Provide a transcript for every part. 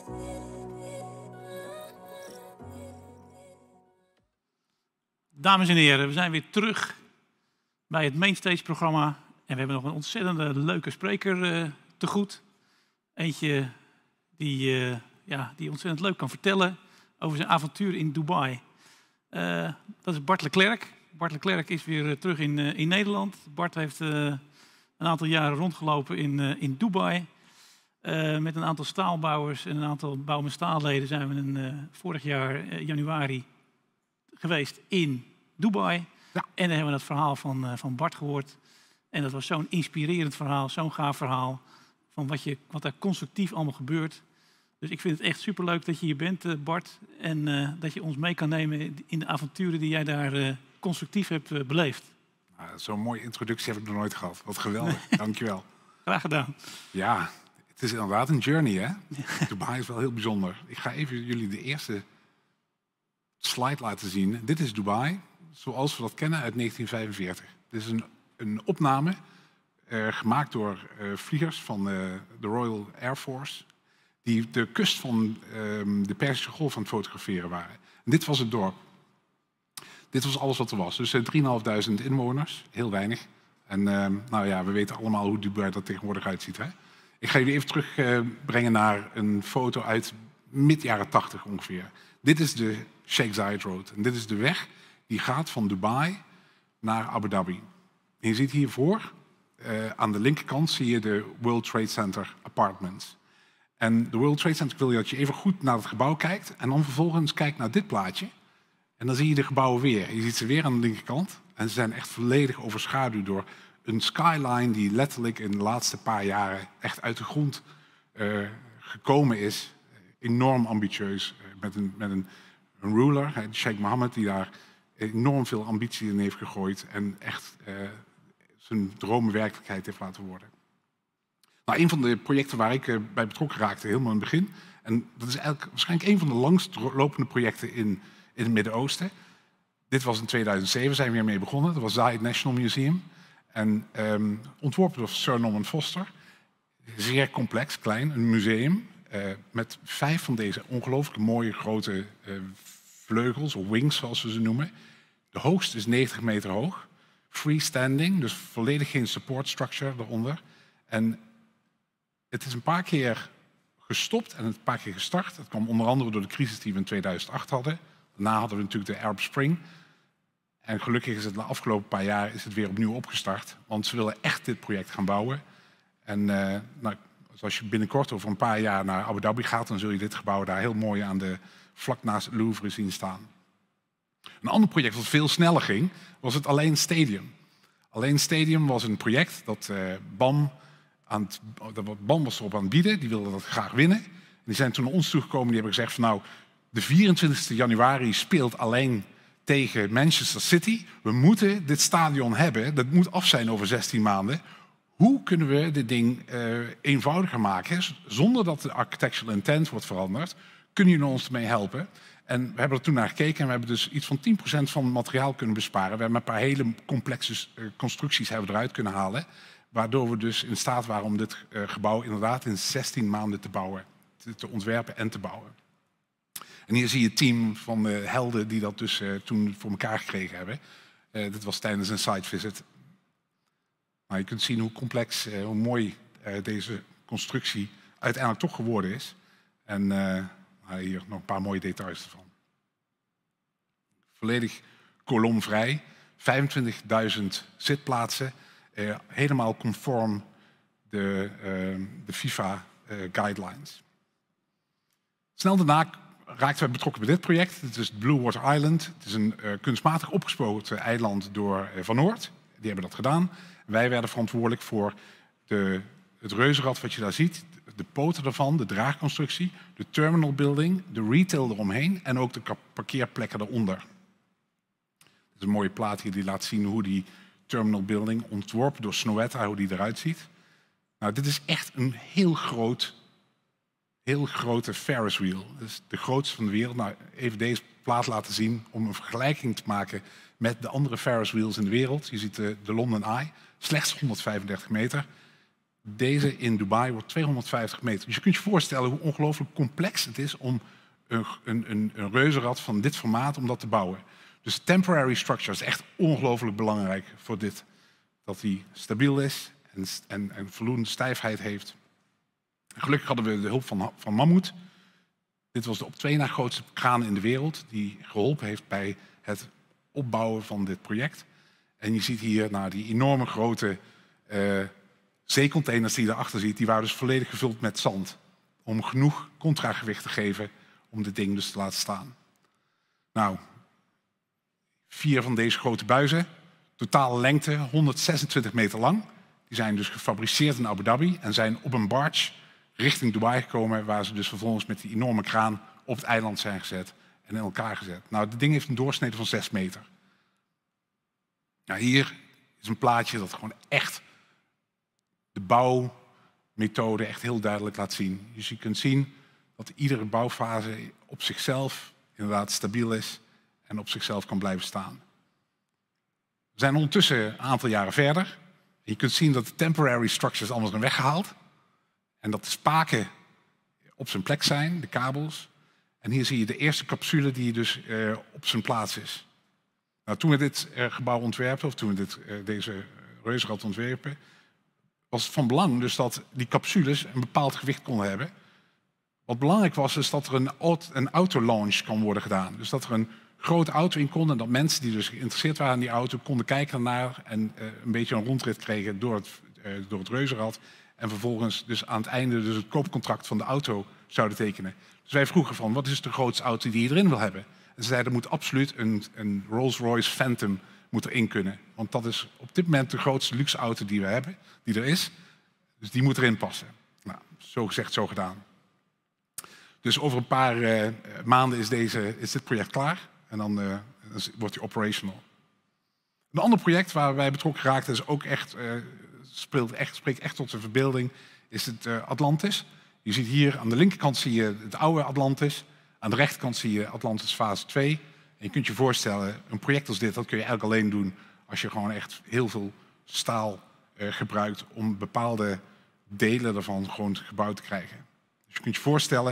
Dames en heren, we zijn weer terug bij het Mainstage-programma. En we hebben nog een ontzettende leuke spreker te goed. Eentje die ontzettend leuk kan vertellen over zijn avontuur in Dubai. Dat is Bart Leclerc. Bart Leclerc is weer terug in Nederland. Bart heeft een aantal jaren rondgelopen in Dubai. Met een aantal staalbouwers en een aantal bouw- en staalleden zijn we vorig jaar januari geweest in Dubai. Ja. En dan hebben we het verhaal van Bart gehoord. En dat was zo'n inspirerend verhaal, zo'n gaaf verhaal. Van wat er constructief allemaal gebeurt. Dus ik vind het echt superleuk dat je hier bent, Bart. En dat je ons mee kan nemen in de avonturen die jij daar constructief hebt beleefd. Nou, zo'n mooie introductie heb ik nog nooit gehad. Wat geweldig, dankjewel. Graag gedaan. Ja, het is inderdaad een journey, hè? Dubai is wel heel bijzonder. Ik ga even jullie de eerste slide laten zien. Dit is Dubai, zoals we dat kennen uit 1945. Dit is een opname gemaakt door vliegers van de Royal Air Force, die de kust van de Perzische Golf aan het fotograferen waren. En dit was het dorp. Dit was alles wat er was. Dus 3.500 inwoners, heel weinig. En we weten allemaal hoe Dubai er tegenwoordig uitziet. Hè? Ik ga jullie even terugbrengen naar een foto uit mid-jaren 80 ongeveer. Dit is de Sheikh Zayed Road. En dit is de weg die gaat van Dubai naar Abu Dhabi. En je ziet hiervoor, aan de linkerkant, zie je de World Trade Center Apartments. En de World Trade Center wil je dat je even goed naar het gebouw kijkt. En dan vervolgens kijkt naar dit plaatje. En dan zie je de gebouwen weer. Je ziet ze weer aan de linkerkant. En ze zijn echt volledig overschaduwd door een skyline die letterlijk in de laatste paar jaren echt uit de grond gekomen is. Enorm ambitieus. Met een ruler, Sheikh Mohammed, die daar enorm veel ambitie in heeft gegooid. En echt zijn dromen werkelijkheid heeft laten worden. Nou, een van de projecten waar ik bij betrokken raakte helemaal in het begin. En dat is eigenlijk waarschijnlijk een van de langstlopende projecten in het Midden-Oosten. Dit was in 2007, zijn we hiermee begonnen. Dat was Zayed National Museum. En ontworpen door Sir Norman Foster. Zeer complex, klein, een museum. Met 5 van deze ongelooflijk mooie grote vleugels, of wings zoals we ze noemen. De hoogste is 90 meter hoog. Freestanding, dus volledig geen support structure eronder. En het is een paar keer gestopt en een paar keer gestart. Dat kwam onder andere door de crisis die we in 2008 hadden. Daarna hadden we natuurlijk de Arab Spring. En gelukkig is het de afgelopen paar jaar is het weer opnieuw opgestart. Want ze willen echt dit project gaan bouwen. En als je binnenkort over een paar jaar naar Abu Dhabi gaat, dan zul je dit gebouw daar heel mooi vlak naast het Louvre zien staan. Een ander project dat veel sneller ging, was het Al Ain Stadium. Al Ain Stadium was een project dat BAM was erop aan het bieden. Die wilden dat graag winnen. En die zijn toen naar ons toegekomen. Die hebben gezegd van nou, de 24 januari speelt Al Ain tegen Manchester City. We moeten dit stadion hebben. Dat moet af zijn over 16 maanden. Hoe kunnen we dit ding eenvoudiger maken, zonder dat de architectural intent wordt veranderd? Kunnen jullie ons ermee helpen? En we hebben er toen naar gekeken en we hebben dus iets van 10% van het materiaal kunnen besparen. We hebben een paar hele complexe constructies eruit kunnen halen. Waardoor we dus in staat waren om dit gebouw inderdaad in 16 maanden te bouwen. Te ontwerpen en te bouwen. En hier zie je het team van de helden die dat dus toen voor elkaar gekregen hebben. Dit was tijdens een site visit. Nou, je kunt zien hoe complex, hoe mooi deze constructie uiteindelijk toch geworden is. En hier nog een paar mooie details ervan. Volledig kolomvrij, 25.000 zitplaatsen, helemaal conform de FIFA guidelines. Snel daarna raakten we betrokken bij dit project. Het is Blue Water Island. Het is een kunstmatig opgespoten eiland door Van Oort. Die hebben dat gedaan. Wij werden verantwoordelijk voor het reuzenrad wat je daar ziet, de poten ervan, de draagconstructie, de terminal building, de retail eromheen en ook de parkeerplekken eronder. Het is een mooie plaat hier die laat zien hoe die terminal building, ontworpen door Snøhetta, hoe die eruit ziet. Nou, dit is echt een heel grote Ferris wheel. Dat is de grootste van de wereld. Nou, even deze plaat laten zien om een vergelijking te maken met de andere Ferris wheels in de wereld. Je ziet de London Eye, slechts 135 meter. Deze in Dubai wordt 250 meter. Dus je kunt je voorstellen hoe ongelooflijk complex het is om een reuzenrad van dit formaat om dat te bouwen. Dus temporary structure is echt ongelooflijk belangrijk voor dit. Dat die stabiel is en voldoende stijfheid heeft. Gelukkig hadden we de hulp van Mammoet. Dit was de op 2 na grootste kraan in de wereld die geholpen heeft bij het opbouwen van dit project. En je ziet hier die enorme grote zeecontainers die je daarachter ziet, die waren dus volledig gevuld met zand. Om genoeg contragewicht te geven om dit ding dus te laten staan. Nou, 4 van deze grote buizen, totale lengte 126 meter lang. Die zijn dus gefabriceerd in Abu Dhabi en zijn op een barge richting Dubai gekomen, waar ze dus vervolgens met die enorme kraan op het eiland zijn gezet en in elkaar gezet. Nou, het ding heeft een doorsnede van 6 meter. Nou, hier is een plaatje dat gewoon echt de bouwmethode echt heel duidelijk laat zien. Dus je kunt zien dat iedere bouwfase op zichzelf inderdaad stabiel is en op zichzelf kan blijven staan. We zijn ondertussen een aantal jaren verder. En je kunt zien dat de temporary structures allemaal zijn weggehaald. En dat de spaken op zijn plek zijn, de kabels. En hier zie je de eerste capsule die dus op zijn plaats is. Nou, toen we dit gebouw ontwerpen, of toen we deze reuzenrad ontwerpen, was het van belang dus dat die capsules een bepaald gewicht konden hebben. Wat belangrijk was, is dat er een autolaunch kan worden gedaan. Dus dat er een grote auto in kon en dat mensen die dus geïnteresseerd waren in die auto konden kijken ernaar en een beetje een rondrit kregen door het reuzenrad. En vervolgens dus aan het einde dus het koopcontract van de auto zouden tekenen. Dus wij vroegen van, wat is de grootste auto die je erin wil hebben? En ze zeiden, er moet absoluut een Rolls-Royce Phantom moet erin kunnen. Want dat is op dit moment de grootste luxe auto die we hebben, die er is. Dus die moet erin passen. Nou, zo gezegd, zo gedaan. Dus over een paar maanden is dit project klaar. En dan wordt die operational. Een ander project waar wij betrokken raakten, is ook echt, spreekt echt tot de verbeelding, is het Atlantis. Je ziet hier aan de linkerkant zie je het oude Atlantis. Aan de rechterkant zie je Atlantis fase 2. En je kunt je voorstellen, een project als dit, dat kun je eigenlijk alleen doen als je gewoon echt heel veel staal gebruikt om bepaalde delen ervan gewoon gebouwd te krijgen. Dus je kunt je voorstellen,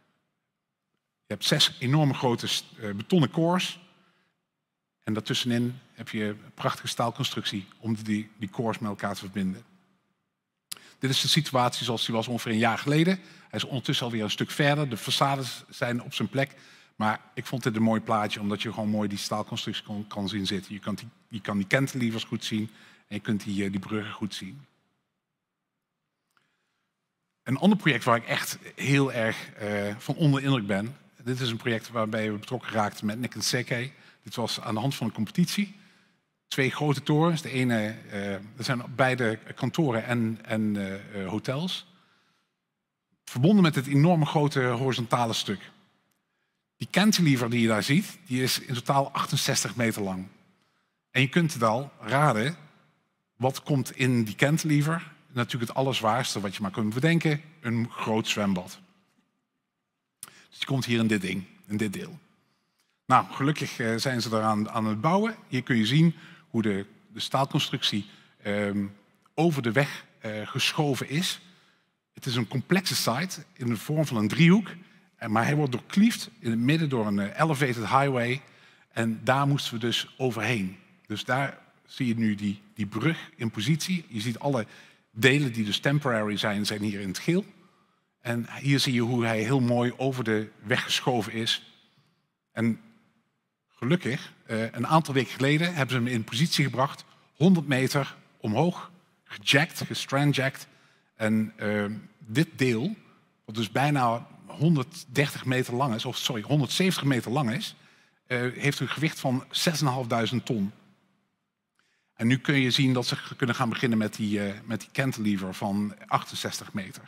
je hebt 6 enorme grote betonnen cores. En daartussenin heb je een prachtige staalconstructie om die cores met elkaar te verbinden. Dit is de situatie zoals die was ongeveer een jaar geleden. Hij is ondertussen alweer een stuk verder. De façades zijn op zijn plek. Maar ik vond dit een mooi plaatje, omdat je gewoon mooi die staalconstructie kan zien zitten. Je kan die cantilevers goed zien en je kunt die bruggen goed zien. Een ander project waar ik echt heel erg van onder indruk ben. Dit is een project waarbij we betrokken raakten met Nikken Sekkei. Dit was aan de hand van een competitie. 2 grote torens. De ene, dat zijn beide kantoren en hotels. Verbonden met het enorme grote horizontale stuk. Die cantilever die je daar ziet, die is in totaal 68 meter lang. En je kunt het al raden, wat komt in die cantilever? Natuurlijk het allerzwaarste wat je maar kunt bedenken, een groot zwembad. Dus die komt hier in dit ding, in dit deel. Nou, gelukkig zijn ze eraan aan het bouwen. Hier kun je zien hoe de staalconstructie over de weg geschoven is. Het is een complexe site in de vorm van een driehoek. Maar hij wordt doorkliefd in het midden door een elevated highway. En daar moesten we dus overheen. Dus daar zie je nu die brug in positie. Je ziet alle delen die dus temporary zijn hier in het geel. En hier zie je hoe hij heel mooi over de weg geschoven is. En gelukkig, een aantal weken geleden hebben ze hem in positie gebracht. 100 meter omhoog, gestrandjacked. En dit deel, wat dus bijna 130 meter lang is, 170 meter lang is, heeft een gewicht van 6.500 ton. En nu kun je zien dat ze kunnen gaan beginnen met die cantilever van 68 meter.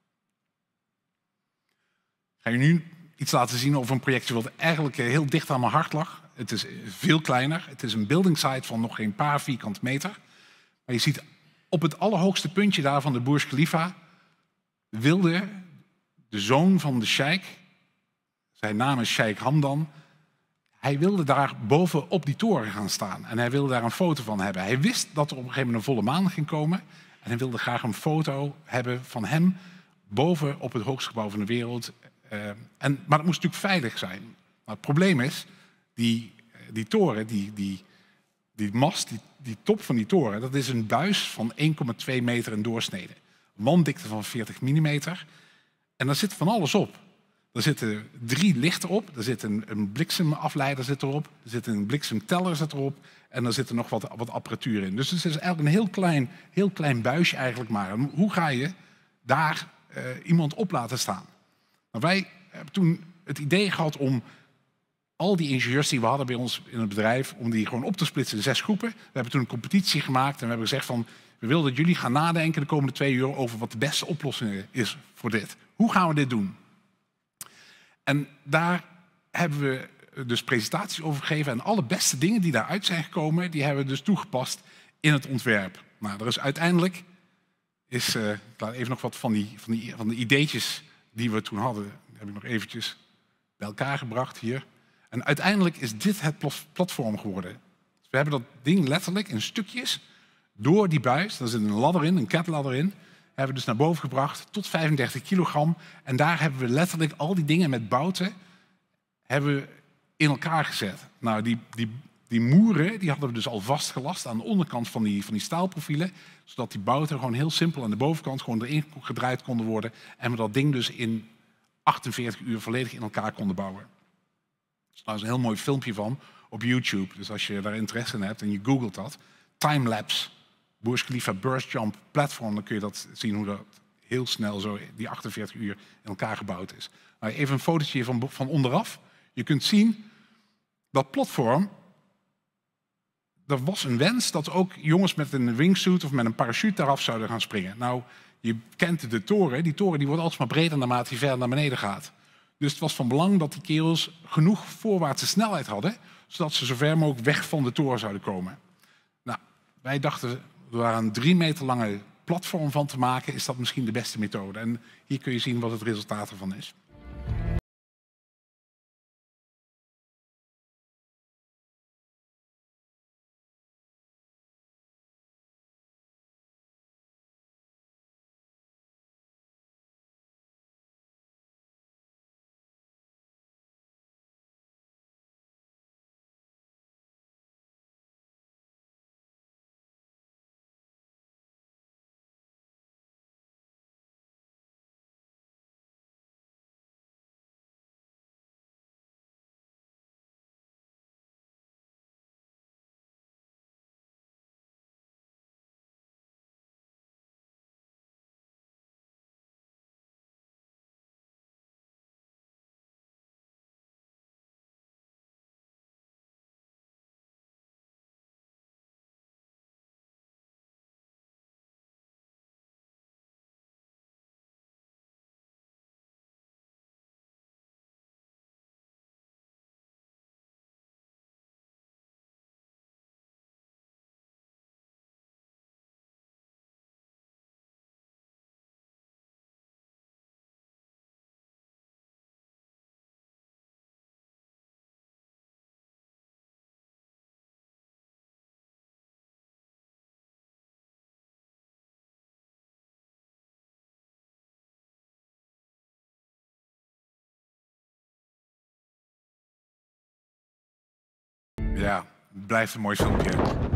Ik ga je nu iets laten zien over een projectje wat eigenlijk heel dicht aan mijn hart lag. Het is veel kleiner. Het is een building site van nog geen paar vierkante meter. Maar je ziet op het allerhoogste puntje daar van de Burj Khalifa wilde de zoon van de sheik, zijn naam is Sheikh Hamdan, hij wilde daar boven op die toren gaan staan. En hij wilde daar een foto van hebben. Hij wist dat er op een gegeven moment een volle maan ging komen. En hij wilde graag een foto hebben van hem boven op het hoogste gebouw van de wereld. Maar dat moest natuurlijk veilig zijn. Maar het probleem is, die toren, die mast, die top van die toren, dat is een buis van 1,2 meter in doorsnede. Wanddikte van 40 millimeter. En daar zit van alles op. Er zitten 3 lichten op, er zit een bliksemafleider zit erop, er zit een bliksemteller zit erop en er zit er nog wat apparatuur in. Dus het is eigenlijk een heel klein buisje eigenlijk maar. En hoe ga je daar iemand op laten staan? Nou, wij hebben toen het idee gehad om al die ingenieurs die we hadden bij ons in het bedrijf, om die gewoon op te splitsen in 6 groepen. We hebben toen een competitie gemaakt en we hebben gezegd van, we willen dat jullie gaan nadenken de komende 2 uur over wat de beste oplossing is voor dit. Hoe gaan we dit doen? En daar hebben we dus presentaties over gegeven en alle beste dingen die daaruit zijn gekomen, die hebben we dus toegepast in het ontwerp. Nou, er is uiteindelijk, ik laat even nog wat van de ideetjes die we toen hadden, heb ik nog eventjes bij elkaar gebracht hier. En uiteindelijk is dit het platform geworden. Dus we hebben dat ding letterlijk in stukjes door die buis, daar zit een ladder in, een ketladder in, hebben we dus naar boven gebracht tot 35 kilogram. En daar hebben we letterlijk al die dingen met bouten hebben we in elkaar gezet. Nou, die moeren die hadden we dus al vastgelast aan de onderkant van die staalprofielen. Zodat die bouten gewoon heel simpel aan de bovenkant gewoon erin gedraaid konden worden. En we dat ding dus in 48 uur volledig in elkaar konden bouwen. Er is trouwens een heel mooi filmpje van op YouTube. Dus als je daar interesse in hebt en je googelt dat. Timelapse Burj Khalifa Burst Jump Platform. Dan kun je dat zien hoe dat heel snel zo die 48 uur in elkaar gebouwd is. Nou, even een fotootje van onderaf. Je kunt zien dat platform. Er was een wens dat ook jongens met een wingsuit of met een parachute daaraf zouden gaan springen. Nou, je kent de toren. Die toren die wordt alsmaar breder naarmate hij verder naar beneden gaat. Dus het was van belang dat die kerels genoeg voorwaartse snelheid hadden, zodat ze zo ver mogelijk weg van de toren zouden komen. Nou, wij dachten, door daar een 3 meter lange platform van te maken, is dat misschien de beste methode. En hier kun je zien wat het resultaat ervan is. Ja, het blijft een mooi filmpje.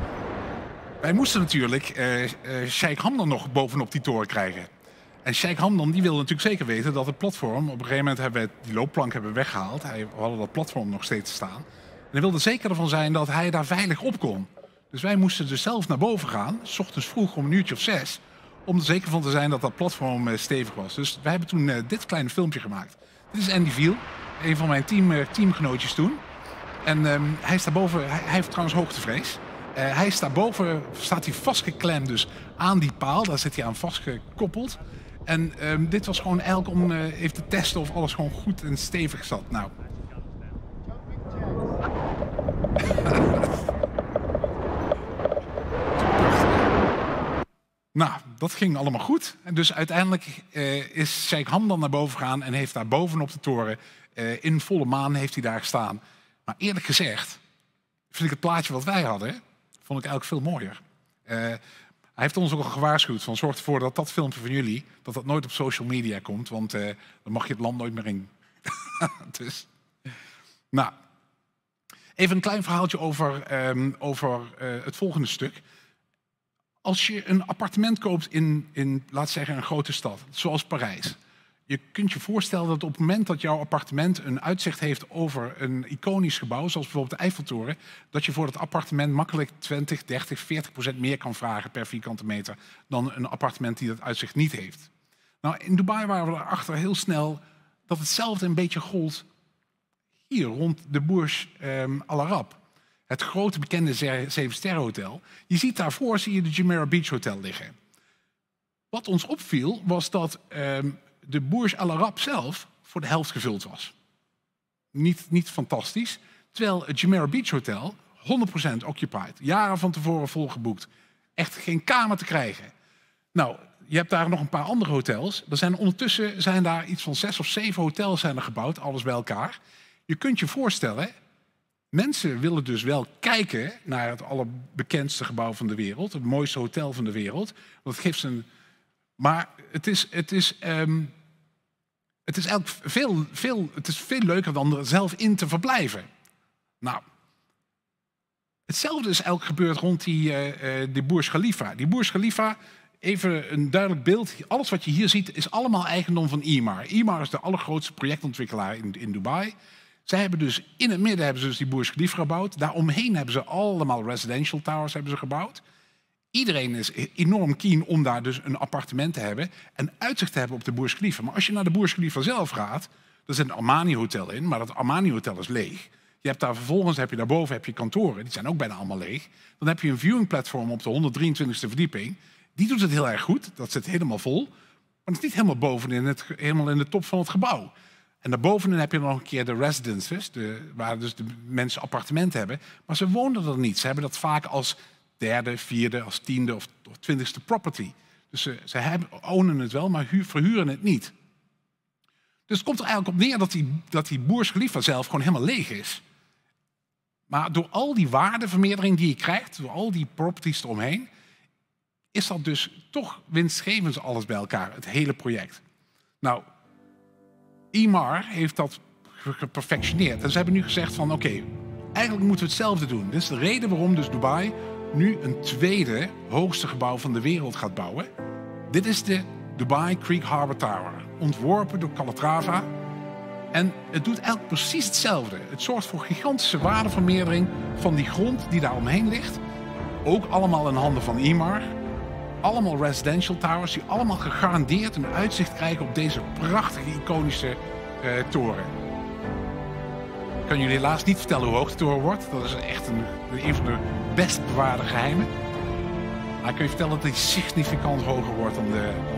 Wij moesten natuurlijk Sheikh Hamdan nog bovenop die toren krijgen. En Sheikh Hamdan die wilde natuurlijk zeker weten dat het platform... Op een gegeven moment hebben we die loopplank weggehaald. We hadden dat platform nog steeds staan. En hij wilde zeker ervan zijn dat hij daar veilig op kon. Dus wij moesten dus zelf naar boven gaan, 's ochtends vroeg om 1 uurtje of 6... om er zeker van te zijn dat dat platform stevig was. Dus wij hebben toen dit kleine filmpje gemaakt. Dit is Andy Viel, een van mijn teamgenootjes toen. En hij is daarboven, hij heeft trouwens hoogtevrees. Hij is daarboven, staat hij vastgeklemd dus aan die paal. Daar zit hij aan vastgekoppeld. En dit was gewoon eigenlijk om even te testen of alles gewoon goed en stevig zat. Nou. Nou, dat ging allemaal goed. En dus uiteindelijk is Sheikh Hamdan naar boven gegaan en heeft daar bovenop de toren, in volle maan heeft hij daar gestaan. Maar eerlijk gezegd, vind ik het plaatje wat wij hadden, vond ik eigenlijk veel mooier. Hij heeft ons ook al gewaarschuwd van zorg ervoor dat dat filmpje van jullie, dat nooit op social media komt, want dan mag je het land nooit meer in. Dus, nou, even een klein verhaaltje over het volgende stuk. Als je een appartement koopt in, laat zeggen, een grote stad, zoals Parijs. Je kunt je voorstellen dat op het moment dat jouw appartement een uitzicht heeft over een iconisch gebouw, zoals bijvoorbeeld de Eiffeltoren, dat je voor dat appartement makkelijk 20, 30, 40% meer kan vragen per vierkante meter dan een appartement die dat uitzicht niet heeft. Nou, in Dubai waren we erachter heel snel dat hetzelfde een beetje gold hier rond de Burj Al Arab. Het grote bekende 7-sterrenhotel. Je ziet daarvoor je de Jumeirah Beach Hotel liggen. Wat ons opviel was dat de Burj Al Arab zelf voor de helft gevuld was. Niet fantastisch. Terwijl het Jumeirah Beach Hotel 100% occupied. Jaren van tevoren volgeboekt. Echt geen kamer te krijgen. Nou, je hebt daar nog een paar andere hotels. Ondertussen zijn daar iets van 6 of 7 hotels zijn er gebouwd, alles bij elkaar. Je kunt je voorstellen, mensen willen dus wel kijken naar het allerbekendste gebouw van de wereld. Het mooiste hotel van de wereld. Dat geeft ze maar het is eigenlijk veel leuker dan er zelf in te verblijven. Nou, hetzelfde is eigenlijk gebeurd rond die Burj Khalifa. Die Burj Khalifa, even een duidelijk beeld. Alles wat je hier ziet is allemaal eigendom van Emaar. Emaar is de allergrootste projectontwikkelaar in Dubai. Zij hebben dus in het midden dus die Burj Khalifa gebouwd. Daaromheen hebben ze allemaal residential towers gebouwd. Iedereen is enorm keen om daar dus een appartement te hebben en uitzicht te hebben op de Burj Khalifa. Maar als je naar de Burj Khalifa zelf gaat, er zit een Armani Hotel in, maar dat Armani Hotel is leeg. Je hebt daar vervolgens, daarboven kantoren, die zijn ook bijna allemaal leeg. Dan heb je een viewing platform op de 123e verdieping. Die doet het heel erg goed, dat zit helemaal vol. Maar het is niet helemaal bovenin, helemaal in de top van het gebouw. En daarbovenin heb je nog een keer de residences, waar dus de mensen appartementen hebben. Maar ze wonen er niet. Ze hebben dat vaak als derde, vierde, als 10e of 20e property. Dus ze ownen het wel, maar verhuren het niet. Dus het komt er eigenlijk op neer dat die Burj Khalifa zelf gewoon helemaal leeg is. Maar door al die waardevermeerdering die je krijgt, door al die properties eromheen, is dat dus toch winstgevend alles bij elkaar, het hele project. Nou, Emaar heeft dat geperfectioneerd. En ze hebben nu gezegd van oké, eigenlijk moeten we hetzelfde doen. Dit is de reden waarom dus Dubai nu een tweede hoogste gebouw van de wereld gaat bouwen. Dit is de Dubai Creek Harbour Tower. Ontworpen door Calatrava. En het doet eigenlijk precies hetzelfde. Het zorgt voor gigantische waardevermeerdering van die grond die daar omheen ligt. Ook allemaal in handen van Emaar. Allemaal residential towers die allemaal gegarandeerd een uitzicht krijgen op deze prachtige, iconische toren. Ik kan jullie helaas niet vertellen hoe hoog de toren wordt. Dat is echt een van de best bewaarde geheimen. Maar ik kan je vertellen dat hij significant hoger wordt dan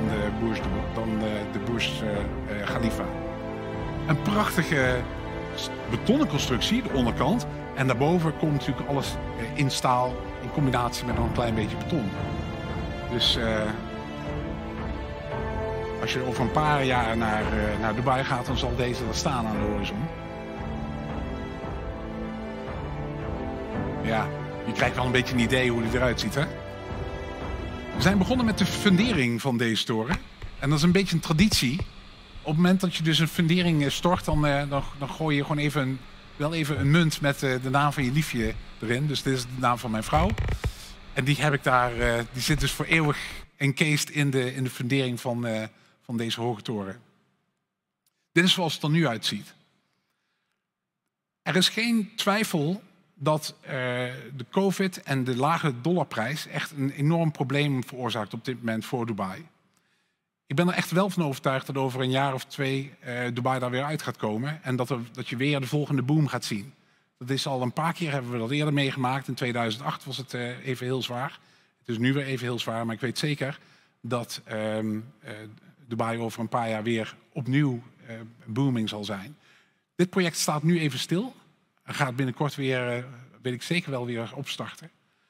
de Burj Khalifa. Een prachtige betonnen constructie, de onderkant. En daarboven komt natuurlijk alles in staal in combinatie met nog een klein beetje beton. Dus als je over een paar jaar naar Dubai gaat, dan zal deze er staan aan de horizon. Ja, je krijgt wel een beetje een idee hoe die eruit ziet, hè? We zijn begonnen met de fundering van deze toren. En dat is een beetje een traditie. Op het moment dat je dus een fundering stort, dan gooi je gewoon wel even een munt met de naam van je liefje erin. Dus dit is de naam van mijn vrouw. En die heb ik daar, die zit dus voor eeuwig encased in de fundering van deze hoge toren. Dit is zoals het er nu uitziet. Er is geen twijfel dat de COVID en de lage dollarprijs echt een enorm probleem veroorzaakt op dit moment voor Dubai. Ik ben er echt wel van overtuigd dat over een jaar of 2 Dubai daar weer uit gaat komen. En dat je weer de volgende boom gaat zien. Dat is al een paar keer, hebben we dat eerder meegemaakt. In 2008 was het even heel zwaar. Het is nu weer even heel zwaar, maar ik weet zeker dat Dubai over een paar jaar weer opnieuw booming zal zijn. Dit project staat nu even stil. En gaat binnenkort weer, weet ik zeker wel, weer opstarten.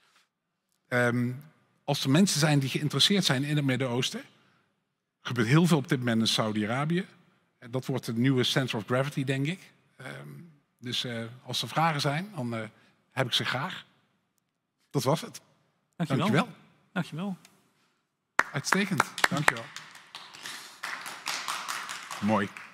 Als er mensen zijn die geïnteresseerd zijn in het Midden-Oosten, er gebeurt heel veel op dit moment in Saudi-Arabië. Dat wordt de nieuwe center of gravity, denk ik. Dus als er vragen zijn, dan heb ik ze graag. Dat was het. Dankjewel. Dankjewel. Dankjewel. Uitstekend, dankjewel. Mooi.